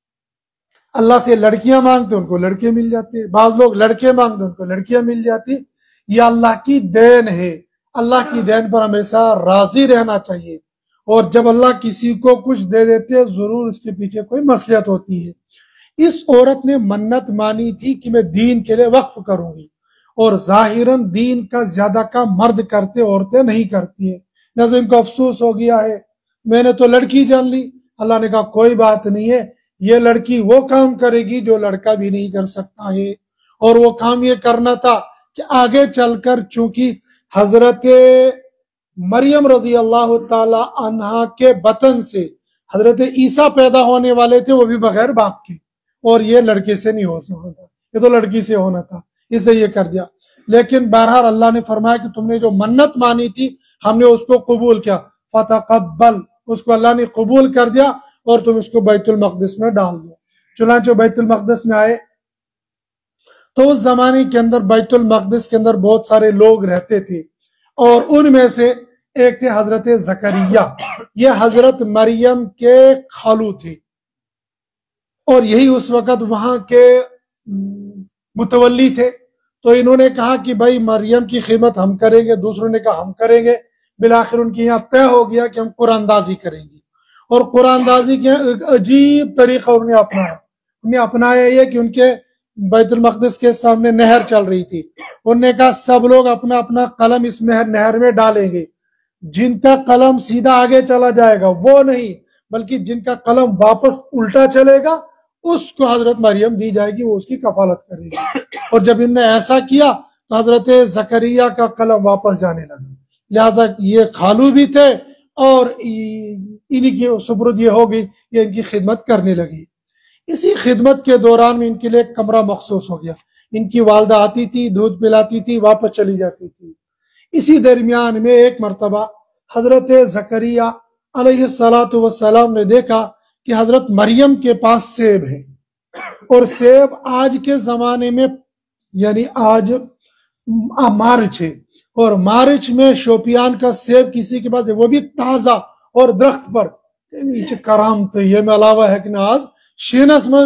اللہ سے لڑکیاں مانگتے ان کو لڑکے مل جاتے, بعض لوگ لڑکے مانگتے ان کو لڑکیاں مل جاتی. یہ اللہ کی دین ہے, اللہ کی دین پر ہمیشہ راضی رہنا چاہیے, اور جب اللہ کسی کو کچھ دے دیتے ضرور اس کے پیچھے کوئی مصلحت ہوتی ہے. اس عورت نے منت مانی تھی کہ میں دین کے لیے وقف کروں گی, اور ظاہراً دین کا زیادہ کام مرد کرتے, عورتیں نہیں کرتی ہیں. لہٰذا ان کو افسوس ہو گیا ہے, میں نے تو لڑکی جان لی. اللہ نے کہا کوئی بات نہیں ہے, یہ لڑکی وہ کام کرے گی جو لڑکا بھی نہیں کر سکتا ہے. اور وہ کام یہ کرنا تھا کہ آگے چل کر چونکہ حضرت مریم رضی اللہ تعالی عنہا کے بطن سے حضرت عیسیٰ پیدا ہونے والے تھے, وہ بھی بغیر باپ کے, اور یہ لڑکے سے نہیں ہو سکتا تھا, یہ تو لڑکی سے ہونا تھا, اس لیے یہ کر دیا. لیکن بہرحال اللہ نے فرمایا کہ تم نے جو منت مانی تھی ہم نے اس کو قبول کیا, فتقبل, اس کو اللہ نے قبول کر دیا, اور تم اس کو بیت المقدس میں ڈال دو. چنانچہ بیت المقدس میں آئے تو اس زمانے کے اندر بیت المقدس کے اندر بہت سارے لوگ رہتے تھے, اور ان میں سے ایک تھے حضرت زکریا. یہ حضرت مریم کے خالو تھے, اور یہی اس وقت وہاں کے متولی تھے، تو انہوں نے کہا کہ بھائی مریم کی خدمت ہم کریں گے، دوسروں نے کہا ہم کریں گے، بالآخر ان کی یہاں طے ہو گیا کہ ہم قرآن اندازی کریں گے، اور قرآن اندازی کے ایک عجیب طریقہ انہوں نے اپنایا یہ کہ ان کے بیت المقدس کے سامنے نہر چل رہی تھی، انہوں نے کہا سب لوگ اپنا اپنا قلم اس نہر میں ڈالیں گے، جن کا قلم سیدھا آگے چلا جائے گا وہ نہیں، بلکہ جن کا قلم واپس الٹا چلے گا اس کو حضرت مریم دی جائے گی، وہ اس کی کفالت کرے گی۔ اور جب ان نے ایسا کیا تو حضرت زکریا کا قلم واپس جانے لگا، لہذا یہ خالو بھی تھے اور انہی کی سپرد یہ ہوگی، یہ ان کی خدمت کرنے لگی۔ اسی خدمت کے دوران میں ان کے لیے ایک کمرہ مخصوص ہو گیا، ان کی والدہ آتی تھی، دودھ پلاتی تھی، واپس چلی جاتی تھی۔ اسی درمیان میں ایک مرتبہ حضرت زکریا علیہ السلام نے دیکھا کہ حضرت مریم کے پاس سیب ہے، اور سیب آج کے زمانے میں یعنی آج مارچ ہے، اور مارچ میں شوپیان کا سیب کسی کے پاس ہے، وہ بھی تازہ اور درخت پر، کرامت یہ میں علاوہ ہے کہ آج شینس میں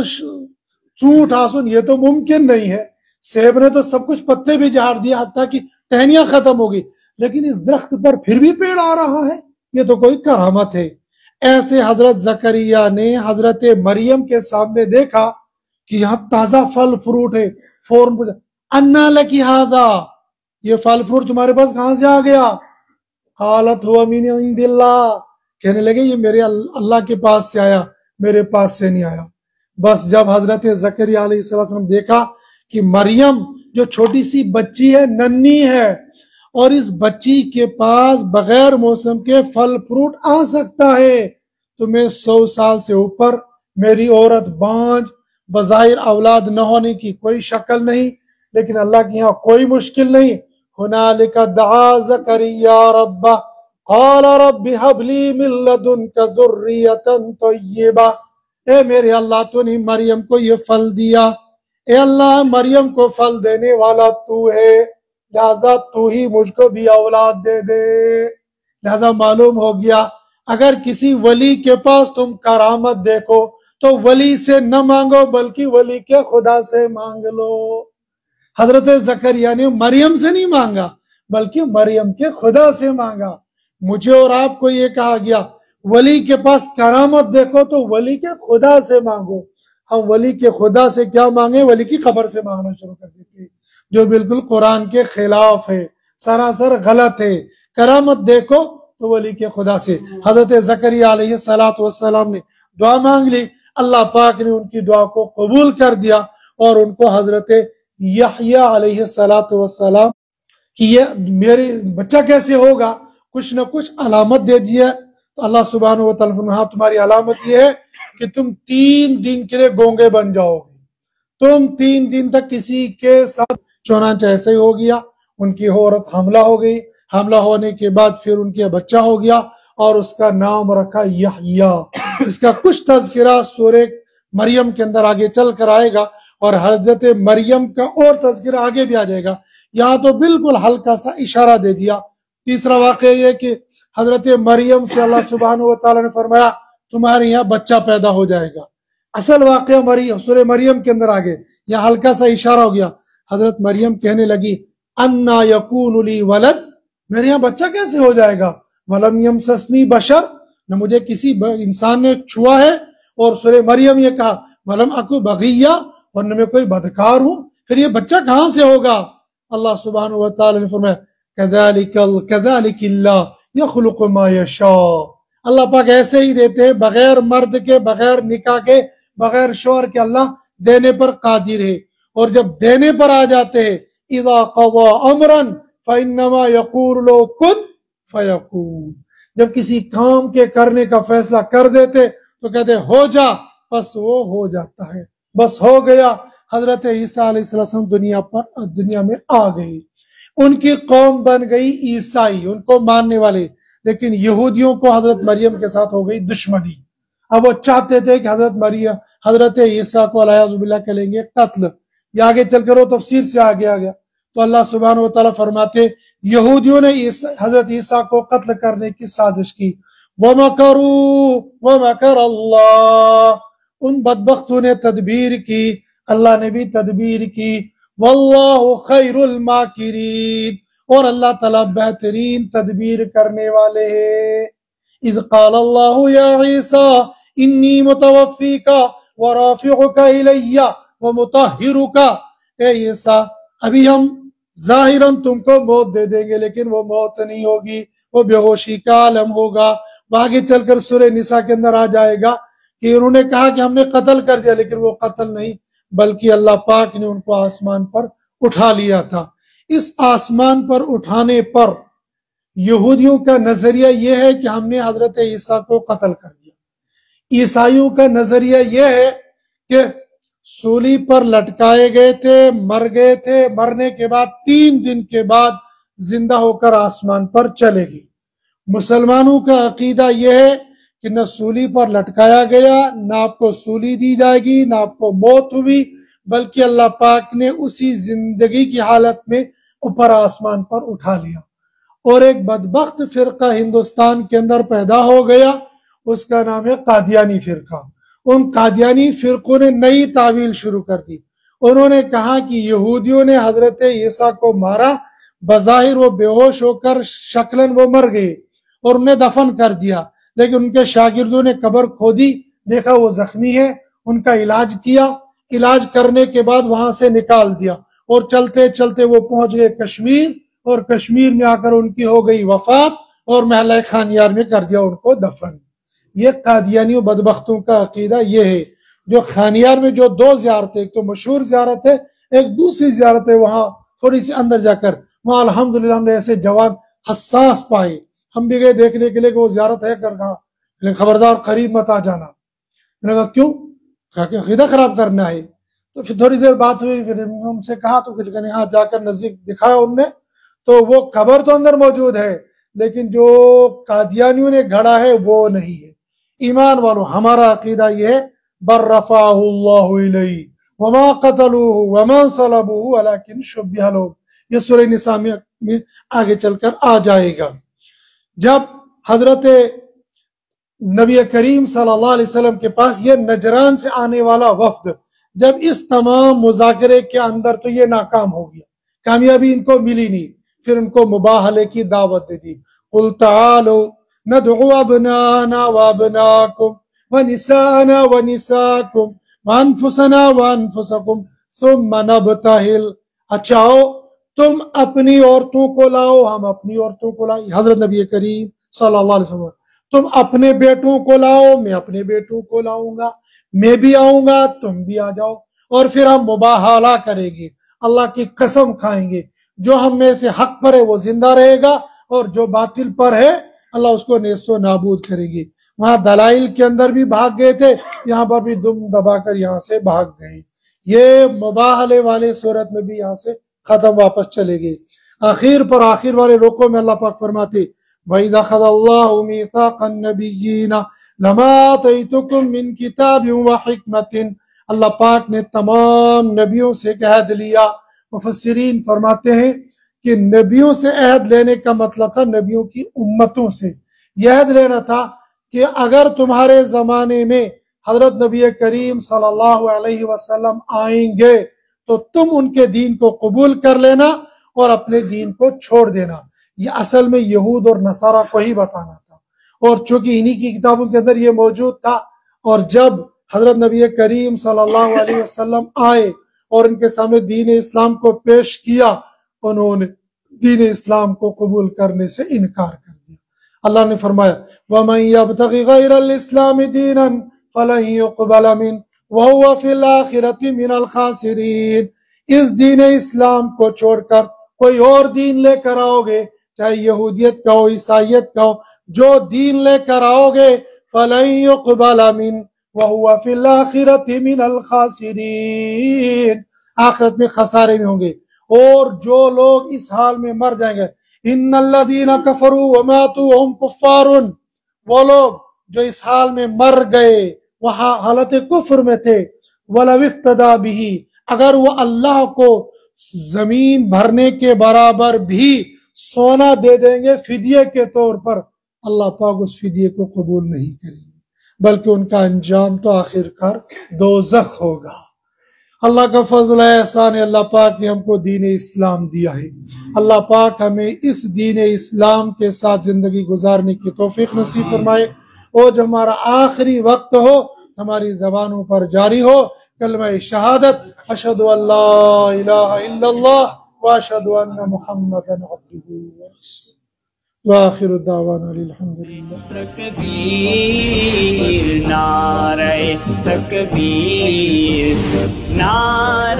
چوٹ آسن، یہ تو ممکن نہیں ہے، سیب نے تو سب کچھ پتے بھی جھاڑ دیا، حتیٰ کہ ٹہنیاں ختم ہوگی، لیکن اس درخت پر پھر بھی پیڑ آ رہا ہے، یہ تو کوئی کرامت ہے۔ ایسے حضرت زکریا نے حضرت مریم کے سامنے دیکھا کہ یہاں تازہ پھل فروٹ ہے، فوراً پوچھا انا لکی ھذا، یہ پھل فروٹ تمہارے پاس کہاں سے آ گیا؟ قالت ھو من عند اللہ، کہنے لگے یہ میرے اللہ کے پاس سے آیا، میرے پاس سے نہیں آیا۔ بس جب حضرت زکریا علیہ السلام دیکھا کہ مریم جو چھوٹی سی بچی ہے، ننھی ہے، اور اس بچی کے پاس بغیر موسم کے پھل فروٹ آ سکتا ہے، تو میں 100 سال سے اوپر میری عورت بانجھ، بظاہر اولاد نہ ہونے کی کوئی شکل نہیں، لیکن اللہ کے یہاں کوئی مشکل نہیں۔ ہنالک دعا زکریا ربہ قال رب ہب لی من لدنک ذریۃ طیبہ، اے میرے اللہ تو نے مریم کو یہ پھل دیا، اے اللہ مریم کو پھل دینے والا تو ہے، لہذا تو ہی مجھ کو بھی اولاد دے دے۔ لہذا معلوم ہو گیا اگر کسی ولی کے پاس تم کرامت دیکھو تو ولی سے نہ مانگو بلکہ ولی کے خدا سے مانگ لو۔ حضرت زکریا نے مریم سے نہیں مانگا بلکہ مریم کے خدا سے مانگا۔ مجھے اور آپ کو یہ کہا گیا ولی کے پاس کرامت دیکھو تو ولی کے خدا سے مانگو، ہم ولی کے خدا سے کیا مانگے؟ ولی کی قبر سے مانگنا شروع کر دیتے، جو بالکل قرآن کے خلاف ہے، سراسر غلط ہے۔ کرامت دیکھو تو ولی کے خدا سے۔ حضرت زکریا علیہ السلام نے دعا مانگ لی، اللہ پاک نے ان کی دعا کو قبول کر دیا، اور ان کو حضرت یحییٰ علیہ السلام کہ یہ میرے بچہ کیسے ہوگا، کچھ نہ کچھ علامت دے دیا، تو اللہ سبحانہ و تعالیٰ نے ہاں تمہاری علامت یہ ہے کہ تم 3 دن کے لیے گونگے بن جاؤ گے، تم 3 دن تک کسی کے ساتھ، چنانچہ ایسے ہی ہو گیا، ان کی عورت حاملہ ہو گئی، حاملہ ہونے کے بعد پھر ان کے بچہ ہو گیا اور اس کا نام رکھا یحییٰ۔ اس کا کچھ تذکرہ سورہ مریم کے اندر آگے چل کر آئے گا، اور حضرت مریم کا اور تذکرہ آگے بھی آ جائے گا، یہاں تو بالکل ہلکا سا اشارہ دے دیا۔ تیسرا واقعہ یہ کہ حضرت مریم سے اللہ سبحانہ و تعالیٰ نے فرمایا تمہارے یہاں بچہ پیدا ہو جائے گا۔ اصل واقعہ سورہ مریم کے اندر آگے، یہاں ہلکا سا اشارہ ہو گیا۔ حضرت مریم کہنے لگی انا یکون لی ولد، میرے یہاں بچہ کیسے ہو جائے گا؟ ولم یمسسنی بشر، نہ مجھے کسی انسان نے چھوا ہے، اور سورہ مریم یہ کہا ولم اکو بغیہ، اور نہ میں کوئی بدکار ہوں، پھر یہ بچہ کہاں سے ہوگا؟ اللہ سبحانہ و تعالی نے فرمایا کذالک اللہ یخلق ما یشاء، اللہ پاک ایسے ہی دیتے ہیں، بغیر مرد کے، بغیر نکاح کے، بغیر شوہر کے اللہ دینے پر قادر ہے، اور جب دینے پر آ جاتے ہیں اذا قضى امرا فانما یقول له کن فیکون، جب کسی کام کے کرنے کا فیصلہ کر دیتے تو کہتے ہو جا، بس وہ ہو جاتا ہے، بس ہو گیا۔ حضرت عیسیٰ علیہ السلام دنیا میں آ گئی، ان کی قوم بن گئی عیسائی، ان کو ماننے والے، لیکن یہودیوں کو حضرت مریم کے ساتھ ہو گئی دشمنی۔ اب وہ چاہتے تھے کہ حضرت عیسیٰ کو علیہ باللہ کریں گے قتل، یہ آگے چل کر وہ تفسیر سے آگے آ گیا، تو اللہ سبحانہ و تعالیٰ فرماتے یہودیوں نے حضرت عیسیٰ کو قتل کرنے کی سازش کی، وَمَكَرُوا وَمَكَرَ اللَّهُ، ان بدبختوں نے تدبیر کی، اللہ نے بھی تدبیر کی. واللہ خیر الماکرین، اور اللہ تعالیٰ بہترین تدبیر کرنے والے ہیں. اذ قال اللہ یا عیسیٰ انی متوفیک ورافعک الی ومطہرک، اے عیسیٰ ابھی ہم ظاہراً تم کو موت دے دیں گے، لیکن وہ موت نہیں ہوگی، وہ بے ہوشی کا عالم ہوگا. آگے چل کر سورہ نساء کے اندر آ جائے گا کہ انہوں نے کہا کہ ہم نے قتل کر دیا، لیکن وہ قتل نہیں، بلکہ اللہ پاک نے ان کو آسمان پر اٹھا لیا تھا. اس آسمان پر اٹھانے پر یہودیوں کا نظریہ یہ ہے کہ ہم نے حضرت عیسیٰ کو قتل کر دیا. عیسائیوں کا نظریہ یہ ہے کہ سولی پر لٹکائے گئے تھے، مر گئے تھے، مرنے کے بعد 3 دن کے بعد زندہ ہو کر آسمان پر چلے گی. مسلمانوں کا عقیدہ یہ ہے کہ نہ سولی پر لٹکایا گیا، نہ آپ کو سولی دی جائے گی، نہ آپ کو موت ہوئی، بلکہ اللہ پاک نے اسی زندگی کی حالت میں اوپر آسمان پر اٹھا لیا. اور ایک بدبخت فرقہ ہندوستان کے اندر پیدا ہو گیا، اس کا نام ہے قادیانی فرقہ. ان قادیانی فرقوں نے نئی تعویل شروع کر دی. انہوں نے کہا کہ یہودیوں نے حضرت عیسیٰ کو مارا، بظاہر وہ بے ہوش ہو کر شکلاً وہ مر گئے اور انہیں دفن کر دیا، لیکن ان کے شاگردوں نے قبر کھودی، دیکھا وہ زخمی ہے، ان کا علاج کیا، علاج کرنے کے بعد وہاں سے نکال دیا، اور چلتے چلتے وہ پہنچ گئے کشمیر، اور کشمیر میں آ کر ان کی ہو گئی وفات، اور محلہ خانیار میں کر دیا ان کو دفن. یہ قادیانیوں بدبختوں کا عقیدہ یہ ہے. جو خانیار میں جو 2 زیارتیں، ایک تو مشہور زیارت ہے، ایک دوسری زیارت ہے وہاں تھوڑی سی اندر جا کر، وہاں الحمدللہ ہم نے ایسے جوان حساس پائے. ہم بھی گئے دیکھنے کے لیے کہ وہ زیارت ہے کر کہاں، لیکن خبردار قریب مت آ جانا. میں نے کہا کیوں؟ کہا کہ عقیدہ خراب کرنا ہے. تو پھر تھوڑی دیر بات ہوئی، پھر ہم سے کہا تو کچھ کہنے، ہاں جا کر نزدیک دکھایا ان نے، تو وہ قبر تو اندر موجود ہے، لیکن جو قادیانیوں نے گھڑا ہے وہ نہیں ہے. ایمان والو، ہمارا عقیدہ یہ ہے بر رفعہ اللہ الیہ وما قتلوہ وما صلبوہ ولکن شبہ لہم. یہ سورہ نساء میں آگے چل کر آ جائے گا. جب حضرت نبی کریم صلی اللہ علیہ وسلم کے پاس یہ نجران سے آنے والا وفد، جب اس تمام مذاکرے کے اندر تو یہ ناکام ہو گیا، کامیابی ان کو ملی نہیں، پھر ان کو مباہلے کی دعوت دے دی. قل تعالوا ندعو ابنانا وابناکم ونساءنا ونساءکم وانفسنا وانفسکم ثم نبتہل. اچھا تم اپنی عورتوں کو لاؤ، ہم اپنی عورتوں کو لائیں. حضرت نبی کریم صلی اللہ علیہ وسلم، تم اپنے بیٹوں کو لاؤ، میں اپنے بیٹوں کو لاؤں گا، میں بھی آؤں گا، تم بھی آ جاؤ، اور پھر ہم مباہلہ کریں گے، اللہ کی قسم کھائیں گے، جو ہم میں سے حق پر ہے وہ زندہ رہے گا، اور جو باطل پر ہے اللہ اس کو نیست و نابود کرے گی. وہاں دلائل کے اندر بھی بھاگ گئے تھے، یہاں پر بھی دم دبا کر یہاں سے بھاگ گئے. یہ مباہلے والے صورت میں بھی یہاں سے ختم، واپس چلے گئے. آخر پر آخر والے رکوع میں اللہ پاک فرماتے وَإِذَا أَخَذَ اللَّهُ مِيثَاقَ النَّبِيِّينَ لَمَا آتَيْتُكُم مِّن كِتَابٍ وَحِكْمَةٍ. اللہ پاک نے تمام نبیوں سے ایک عہد لیا. مفسرین فرماتے ہیں کہ نبیوں سے عہد لینے کا مطلب تھا نبیوں کی امتوں سے. یہ عہد لینا تھا کہ اگر تمہارے زمانے میں حضرت نبی کریم صلی اللہ علیہ وسلم آئیں گے تو تم ان کے دین کو قبول کر لینا اور اپنے دین کو چھوڑ دینا. یہ اصل میں یہود اور نصارہ کو ہی بتانا تھا، اور چونکہ انہی کی کتابوں کے اندر یہ موجود تھا. اور جب حضرت نبی کریم صلی اللہ علیہ وسلم آئے اور ان کے سامنے دین اسلام کو پیش کیا، انہوں نے دین اسلام کو قبول کرنے سے انکار کر دیا. اللہ نے فرمایا وَمَن يَبْتَغِ غَيْرَ الْإِسْلَامِ دِينًا فَلَن يُقْبَلَ مِنْهُ وَهُوَ فِي الْآخِرَةِ مِنَ الْخَاسِرِينَ. اس دین اسلام کو چھوڑ کر کوئی اور دین لے کر آؤ گے، چاہے یہودیت کا ہو، عیسائیت کا ہو، جو دین لے کر آؤ گے فَلَن يُقْبَلَ مِنْهُ وَهُوَ فِي الْآخِرَةِ مِنَ الْخَاسِرِينَ. آخرت میں خسارے میں ہوں گے. اور جو لوگ اس حال میں مر جائیں گے ان الذین کفروا وماتوا وهم کفار، وہ لوگ جو اس حال میں مر گئے وہاں حالت کفر میں تھے، ولو افتدی به، اگر وہ اللہ کو زمین بھرنے کے برابر بھی سونا دے دیں گے فدیے کے طور پر، اللہ پاک اس فدیے کو قبول نہیں کریں گے. بلکہ ان کا انجام تو آخر کار دوزخ ہوگا۔ اللہ کا فضل ہے، احسان ہے، اللہ پاک نے ہم کو دین اسلام دیا ہے۔ اللہ پاک ہمیں اس دین اسلام کے ساتھ زندگی گزارنے کی توفیق نصیب فرمائے، اور جو ہمارا آخری وقت ہو ہماری زبانوں پر جاری ہو کلمہ شہادت اشہد ان لا الہ الا اللہ واشہد ان محمدا عبدہ ورسولہ، وآخر دعوانا الحمدللہ۔ تکبیر، نعرہ تکبیر، نعرہ